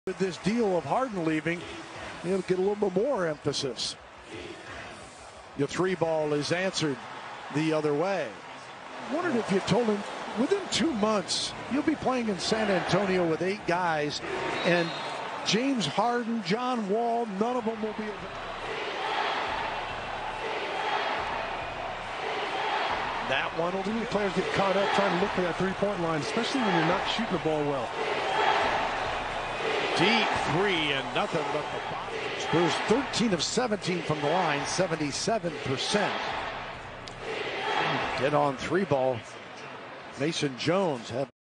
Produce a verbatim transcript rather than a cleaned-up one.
With this deal of Harden leaving, he'll get a little bit more emphasis. Your three ball is answered the other way. I wondered if you told him within two months you'll be playing in San Antonio with eight guys, and James Harden, John Wall, none of them will be able to. That one will Too many players get caught up trying to look for that three-point line, especially when you're not shooting the ball well. Deep three and nothing but the bottom. Spurs thirteen of seventeen from the line, seventy-seven percent. Get on three ball. Mason Jones had